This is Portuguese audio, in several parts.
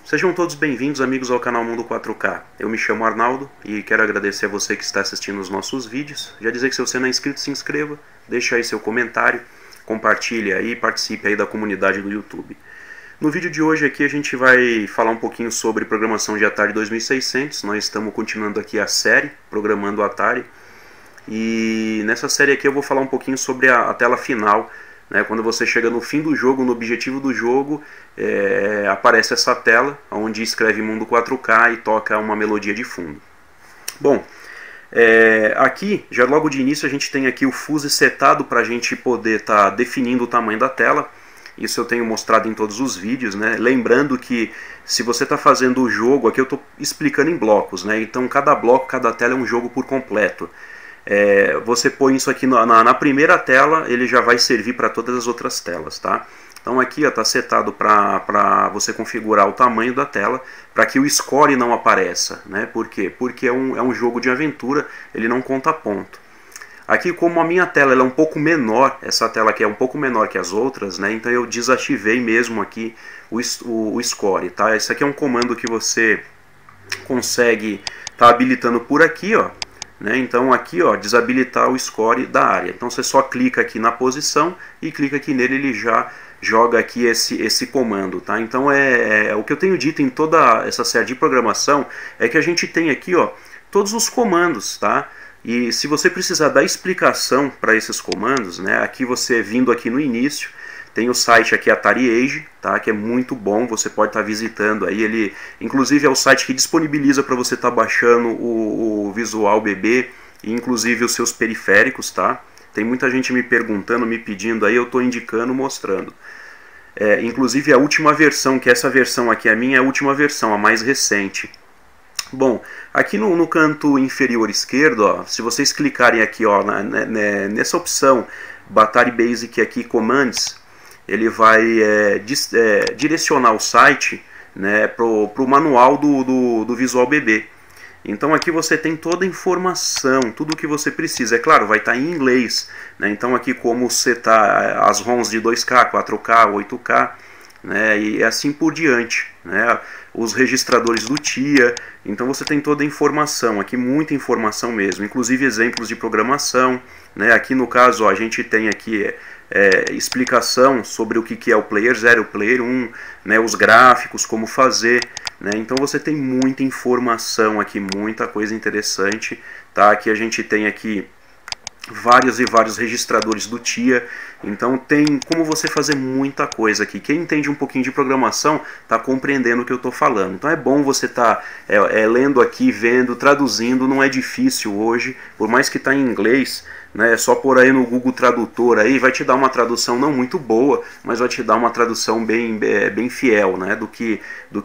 Sejam todos bem-vindos, amigos, ao canal Mundo 4K. Eu me chamo Arnaldo e quero agradecer a você que está assistindo os nossos vídeos. Já dizer que se você não é inscrito, se inscreva, deixa aí seu comentário, compartilhe aí e participe aí da comunidade do YouTube. No vídeo de hoje aqui a gente vai falar um pouquinho sobre programação de Atari 2600. Nós estamos continuando aqui a série Programando Atari. E nessa série aqui eu vou falar um pouquinho sobre a tela final. Quando você chega no fim do jogo, no objetivo do jogo, aparece essa tela onde escreve Mundo 4K e toca uma melodia de fundo. Bom, aqui, já logo de início, a gente tem aqui o fuse setado para a gente poder estar definindo o tamanho da tela. Isso eu tenho mostrado em todos os vídeos, né? Lembrando que se você está fazendo o jogo, aqui eu estou explicando em blocos, né? Então cada bloco, cada tela é um jogo por completo. Você põe isso aqui na primeira tela, ele já vai servir para todas as outras telas, tá? Então aqui está setado para você configurar o tamanho da tela, para que o score não apareça, né? Por quê? Porque é um jogo de aventura, ele não conta ponto. Aqui, como a minha tela ela é um pouco menor, essa tela aqui é um pouco menor que as outras, né? Então eu desativei mesmo aqui o score, tá? Esse aqui é um comando que você consegue estar habilitando por aqui, ó. Então aqui, ó, desabilitar o score da área. Então você só clica aqui na posição e clica aqui nele, ele já joga aqui esse comando, tá? Então o que eu tenho dito em toda essa série de programação é que a gente tem aqui, ó, todos os comandos, tá? E se você precisar dar explicação para esses comandos, né, aqui você vindo aqui no início, tem o site aqui Atari Age, tá, que é muito bom, você pode estar visitando aí, ele inclusive é o site que disponibiliza para você estar baixando o Visual BB e inclusive os seus periféricos, tá? Tem muita gente me perguntando, me pedindo aí, eu estou indicando, mostrando. Inclusive a última versão, que essa versão aqui é a minha, é a última versão, a mais recente. Bom, aqui no canto inferior esquerdo, ó, se vocês clicarem aqui, ó, nessa opção Atari Basic aqui Commands, ele vai direcionar o site, né, para o manual do Visual BB. Então aqui você tem toda a informação, tudo o que você precisa. É claro, vai estar em inglês, né? Então aqui como setar as ROMs de 2K, 4K, 8K, né, e assim por diante, né? Os registradores do TIA. Então você tem toda a informação, aqui muita informação mesmo, inclusive exemplos de programação, né? Aqui no caso, ó, a gente tem aqui explicação sobre o que é o Player 0, o Player 1, né? Os gráficos, como fazer, né? Então você tem muita informação aqui, muita coisa interessante, tá? Aqui a gente tem aqui vários e vários registradores do TIA, então tem como você fazer muita coisa aqui. Quem entende um pouquinho de programação está compreendendo o que eu estou falando. Então é bom você estar lendo aqui, vendo, traduzindo, não é difícil hoje, por mais que está em inglês, né? É só pôr aí no Google Tradutor, aí vai te dar uma tradução não muito boa, mas vai te dar uma tradução bem fiel, né? do que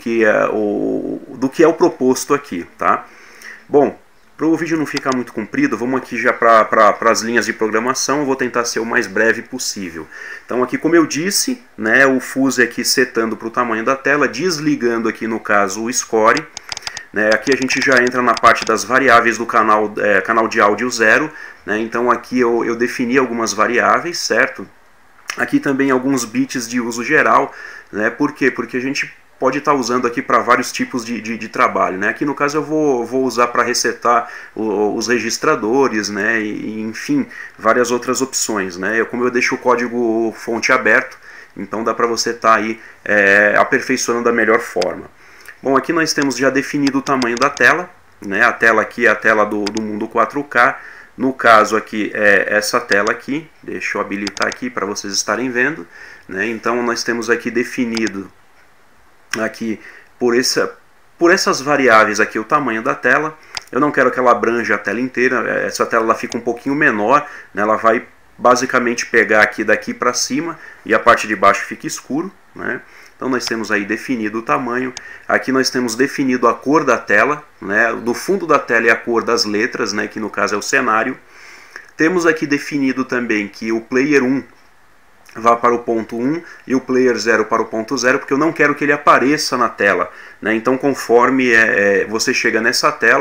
é o proposto aqui, tá? Bom, para o vídeo não ficar muito comprido, vamos aqui já para as linhas de programação. Eu vou tentar ser o mais breve possível. Então aqui, como eu disse, né, o fuse aqui setando para o tamanho da tela, desligando aqui no caso o score. Né, aqui a gente já entra na parte das variáveis do canal de áudio 0. Né, então aqui eu defini algumas variáveis, certo? Aqui também alguns bits de uso geral. Né, por quê? Porque a gente pode estar usando aqui para vários tipos de trabalho, né? Aqui no caso eu vou usar para resetar os registradores, né? E, enfim, várias outras opções, né? Como eu deixo o código fonte aberto, então dá para você estar aí aperfeiçoando da melhor forma. Bom, aqui nós temos já definido o tamanho da tela, né? A tela aqui é a tela do Mundo 4K. No caso aqui é essa tela aqui, deixa eu habilitar aqui para vocês estarem vendo, né? Então nós temos aqui definido aqui por essas variáveis aqui o tamanho da tela. Eu não quero que ela abranja a tela inteira, essa tela ela fica um pouquinho menor, né? Ela vai basicamente pegar aqui daqui para cima e a parte de baixo fica escuro, né? Então nós temos aí definido o tamanho. Aqui nós temos definido a cor da tela, né? Do fundo da tela é a cor das letras, né? Que no caso é o cenário. Temos aqui definido também que o Player 1 vá para o ponto 1 e o Player 0 para o ponto 0, porque eu não quero que ele apareça na tela, né? Então conforme você chega nessa tela,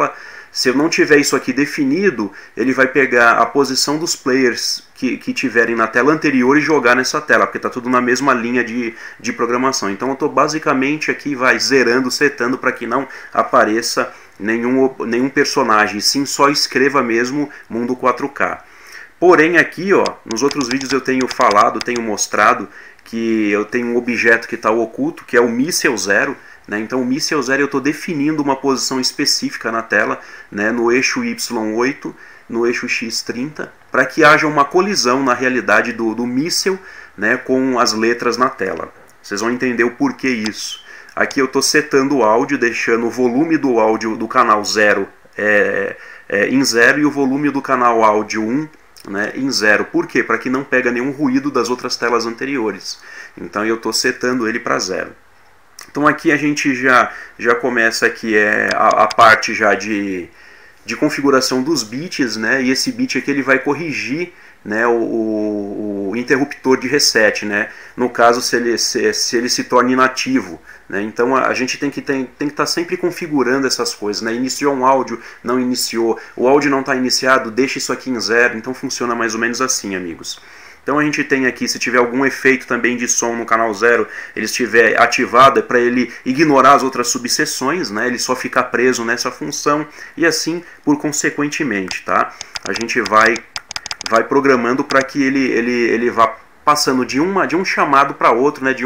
Se eu não tiver isso aqui definido, ele vai pegar a posição dos players que tiverem na tela anterior e jogar nessa tela, porque está tudo na mesma linha de programação. Então eu estou basicamente aqui zerando, setando para que não apareça nenhum personagem, sim só escreva mesmo Mundo 4K. Porém aqui, ó, nos outros vídeos eu tenho falado, tenho mostrado que eu tenho um objeto que está oculto, que é o míssel 0. Né? Então o míssel 0 eu estou definindo uma posição específica na tela, né, no eixo Y8, no eixo X30, para que haja uma colisão na realidade do míssel, né, com as letras na tela. Vocês vão entender o porquê isso. Aqui eu estou setando o áudio, deixando o volume do áudio do canal 0 em 0 e o volume do canal áudio 1, né, em 0. Por quê? Para que não pega nenhum ruído das outras telas anteriores. Então eu estou setando ele para 0. Então aqui a gente já começa aqui a parte já de configuração dos bits, né? E esse bit aqui ele vai corrigir, né, o interruptor de reset, né? No caso se ele se torna inativo, né? Então a gente tem que estar sempre configurando essas coisas, né? Iniciou um áudio, não iniciou, o áudio não está iniciado, deixa isso aqui em 0. Então funciona mais ou menos assim, amigos. Então a gente tem aqui, se tiver algum efeito também de som no canal 0, ele estiver ativado, é para ele ignorar as outras subseções, né? Ele só ficar preso nessa função e assim por consequentemente, tá? A gente vai programando para que ele vá passando de um chamado para outro, né?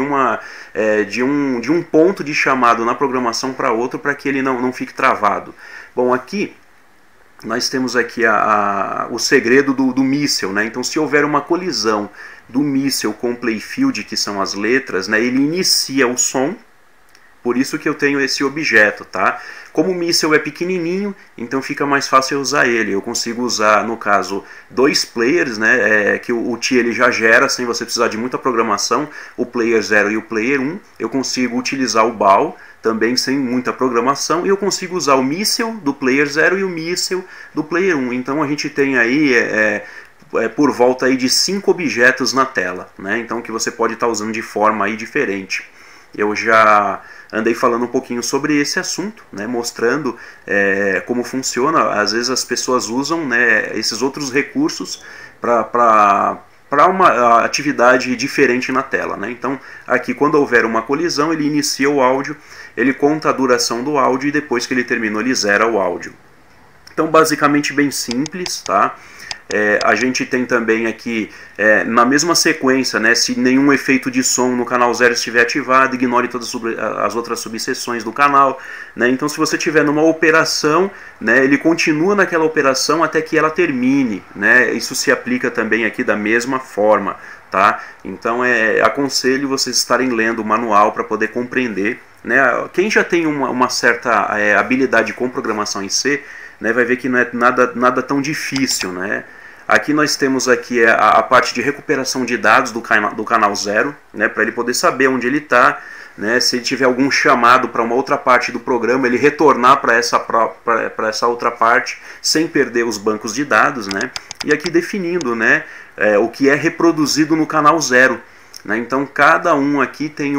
de um ponto de chamado na programação para outro, para que ele não fique travado. Bom, aqui nós temos aqui o segredo do míssel, né? Então se houver uma colisão do míssel com o playfield, que são as letras, né, ele inicia o som, por isso que eu tenho esse objeto, tá? Como o míssel é pequenininho, então fica mais fácil eu usar ele. Eu consigo usar, no caso, 2 players, né, que o TIA ele já gera sem você precisar de muita programação, o player 0 e o player 1. Eu consigo utilizar o BAW também sem muita programação, e eu consigo usar o míssel do player 0 e o míssel do player 1. Então a gente tem aí por volta aí de 5 objetos na tela, né? Então que você pode estar usando de forma aí diferente. Eu já andei falando um pouquinho sobre esse assunto, né, mostrando como funciona. Às vezes as pessoas usam, né, esses outros recursos para uma atividade diferente na tela, né? Então aqui quando houver uma colisão ele inicia o áudio, ele conta a duração do áudio e depois que ele terminou ele zera o áudio. Então basicamente bem simples, tá? A gente tem também aqui, na mesma sequência, né, se nenhum efeito de som no canal 0 estiver ativado, ignore todas as outras subseções do canal, né? Então se você estiver numa operação, né, ele continua naquela operação até que ela termine, né? Isso se aplica também aqui da mesma forma, tá? Então aconselho vocês estarem lendo o manual para poder compreender, né? Quem já tem uma certa habilidade com programação em C, né, vai ver que não é nada tão difícil, né? Aqui nós temos aqui a parte de recuperação de dados do canal 0, né, para ele poder saber onde ele está, né, se ele tiver algum chamado para uma outra parte do programa, ele retornar para essa outra parte sem perder os bancos de dados, né? E aqui definindo, né, o que é reproduzido no canal 0, né? Então cada um aqui tem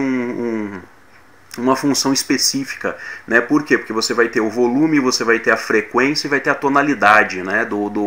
uma função específica, né? Por quê? Porque você vai ter o volume, você vai ter a frequência e vai ter a tonalidade, né,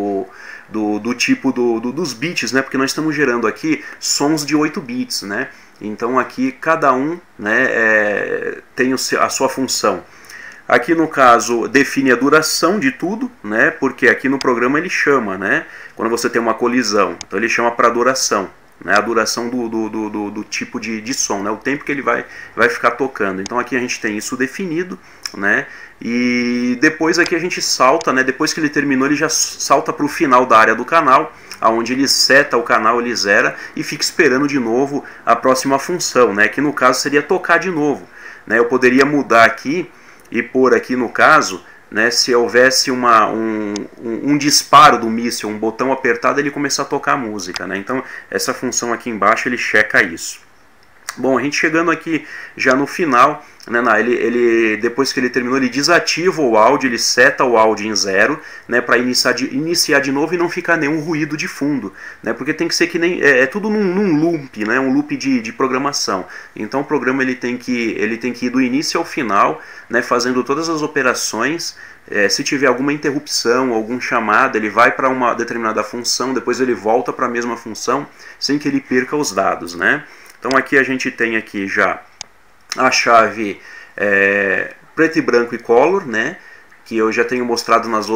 do tipo dos bits, né? Porque nós estamos gerando aqui sons de 8 bits, né? Então aqui cada um, né, tem a sua função. Aqui no caso define a duração de tudo, né? Porque aqui no programa ele chama, né, quando você tem uma colisão, então ele chama para duração, né, a duração do tipo de som, né, o tempo que ele vai ficar tocando. Então aqui a gente tem isso definido, né, e depois aqui a gente salta, né, depois que ele terminou ele já salta para o final da área do canal, aonde ele seta o canal, ele zera e fica esperando de novo a próxima função, né, que no caso seria tocar de novo, né. Eu poderia mudar aqui e pôr aqui no caso, né, se houvesse um disparo do míssil, um botão apertado, ele começar a tocar a música, né? Então essa função aqui embaixo ele checa isso. Bom, a gente chegando aqui já no final, Não, ele depois que ele terminou, ele desativa o áudio, ele seta o áudio em 0, né, para iniciar de novo e não ficar nenhum ruído de fundo, né, porque tem que ser que nem tudo num loop, né, um loop de programação. Então o programa ele tem que ir do início ao final, né, fazendo todas as operações. Se tiver alguma interrupção, algum chamado, ele vai para uma determinada função, depois ele volta para a mesma função, sem que ele perca os dados, né. Então aqui a gente tem aqui já a chave preto e branco e color, né, que eu já tenho mostrado nos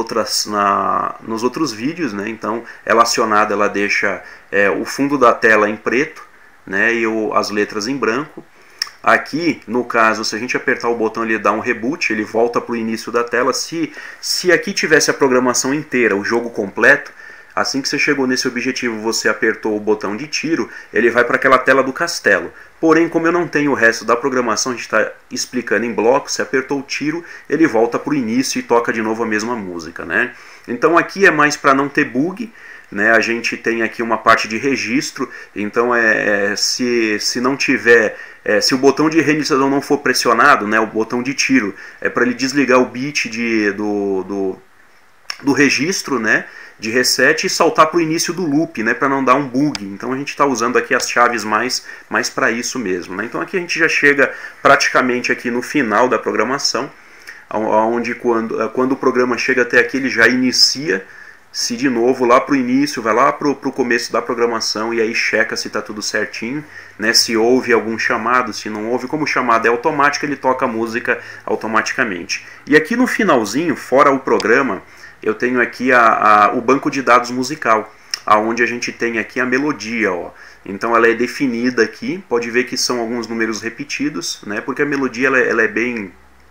outros vídeos, né. Então ela acionada, ela deixa o fundo da tela em preto, né, e as letras em branco. Aqui, no caso, se a gente apertar o botão, ele dá um reboot, ele volta para o início da tela. Se aqui tivesse a programação inteira, o jogo completo, assim que você chegou nesse objetivo, você apertou o botão de tiro, ele vai para aquela tela do castelo. Porém, como eu não tenho o resto da programação, a gente está explicando em blocos, você apertou o tiro, ele volta para o início e toca de novo a mesma música, né? Então aqui é mais para não ter bug, né? A gente tem aqui uma parte de registro, então se não tiver, se o botão de reiniciação não for pressionado, né, o botão de tiro é para ele desligar o bit do registro, né, de reset, e saltar para o início do loop, né, para não dar um bug. Então a gente está usando aqui as chaves mais para isso mesmo, né? Então aqui a gente já chega praticamente aqui no final da programação, onde quando o programa chega até aqui, ele já inicia-se de novo lá para o início, vai lá para o começo da programação e aí checa se está tudo certinho, né, se houve algum chamado, se não houve. Como o chamado é automático, ele toca a música automaticamente. E aqui no finalzinho, fora o programa, eu tenho aqui o banco de dados musical, onde a gente tem aqui a melodia, ó. Então ela é definida aqui, pode ver que são alguns números repetidos, né, porque a melodia ela é bem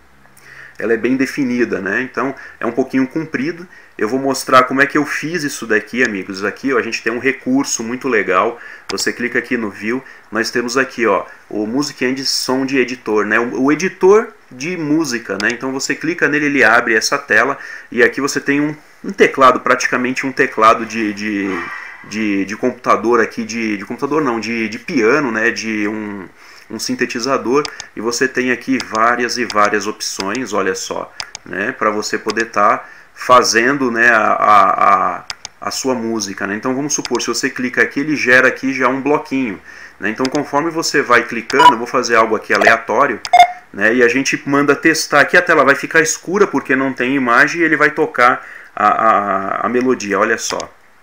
definida, né? Então é um pouquinho comprido. Eu vou mostrar como é que eu fiz isso daqui, amigos. Aqui ó, a gente tem um recurso muito legal. Você clica aqui no View, nós temos aqui ó, o Music Engine Sound Editor, né? O editor de música, né? Então você clica nele, ele abre essa tela e aqui você tem um teclado, praticamente um teclado de computador aqui, de computador não, de piano, né? De um sintetizador, e você tem aqui várias e várias opções, olha só, né, para você poder estar fazendo, né, a sua música, né? Então vamos supor, se você clica aqui, ele gera aqui já um bloquinho, né? Então conforme você vai clicando, eu vou fazer algo aqui aleatório, né, e a gente manda testar aqui, a tela vai ficar escura porque não tem imagem e ele vai tocar a melodia, olha só.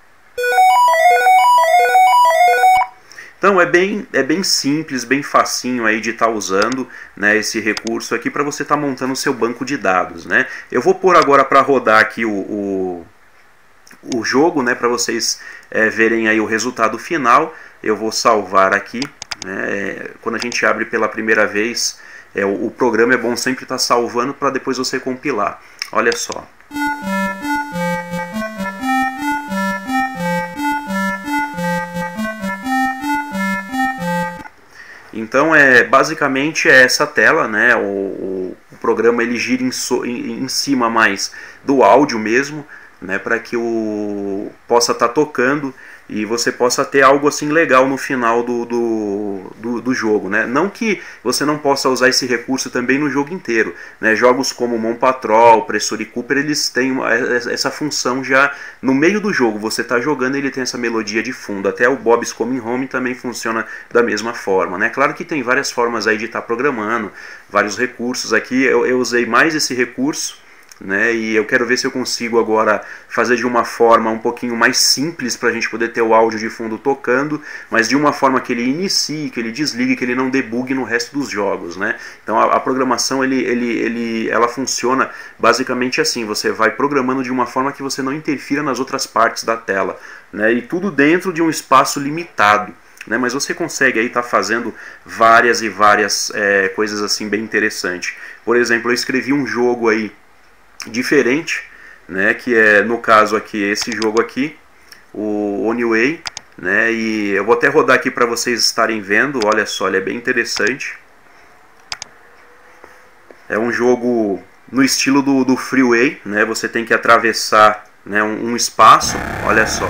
Então é bem simples, bem facinho aí de estar usando, né, esse recurso aqui para você estar montando o seu banco de dados, né? Eu vou pôr agora para rodar aqui o jogo, né, para vocês verem aí o resultado final. Eu vou salvar aqui, né? Quando a gente abre pela primeira vez, o programa é bom sempre estar salvando para depois você compilar. Olha só. Então basicamente é essa tela, né? O programa ele gira em cima mais do áudio mesmo, né? Para que possa estar tocando e você possa ter algo assim legal no final do jogo, né? Não que você não possa usar esse recurso também no jogo inteiro, né? Jogos como Mon Patrol, Pressure Cooper, eles têm essa função já no meio do jogo. Você está jogando, ele tem essa melodia de fundo. Até o Bob's Coming Home também funciona da mesma forma, né? Claro que tem várias formas aí de estar programando, vários recursos. Aqui eu usei mais esse recurso, né, e eu quero ver se eu consigo agora fazer de uma forma um pouquinho mais simples para a gente poder ter o áudio de fundo tocando, mas de uma forma que ele inicie, que ele desligue, que ele não debugue no resto dos jogos, né? Então a programação ela funciona basicamente assim, você vai programando de uma forma que você não interfira nas outras partes da tela, né, e tudo dentro de um espaço limitado, né, mas você consegue aí estar fazendo várias e várias coisas assim bem interessantes. Por exemplo, eu escrevi um jogo aí diferente, né, que é no caso aqui esse jogo aqui, o Oneway, né, e eu vou até rodar aqui para vocês estarem vendo. Olha só, ele é bem interessante. É um jogo no estilo do Freeway, né, você tem que atravessar, né, um espaço, olha só,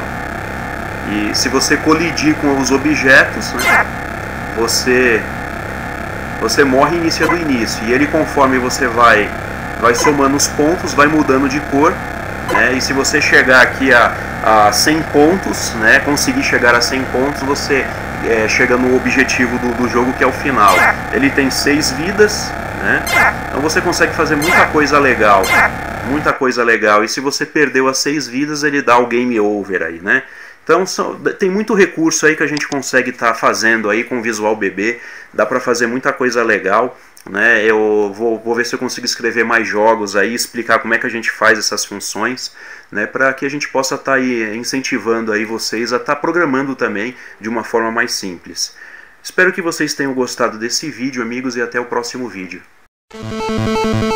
e se você colidir com os objetos, né, você você morre e inicia do início. E ele, conforme você vai somando os pontos, vai mudando de cor, né? E se você chegar aqui a 100 pontos, né, conseguir chegar a 100 pontos, você chega no objetivo do jogo, que é o final. Ele tem 6 vidas, né? Então você consegue fazer muita coisa legal. Muita coisa legal. E se você perdeu as 6 vidas, ele dá o game over aí, né? Então tem muito recurso aí que a gente consegue estar fazendo aí com o Visual BB. Dá para fazer muita coisa legal, né? Eu vou ver se eu consigo escrever mais jogos aí, explicar como é que a gente faz essas funções, né? Para que a gente possa estar aí incentivando aí vocês a estar programando também de uma forma mais simples. Espero que vocês tenham gostado desse vídeo, amigos, e até o próximo vídeo.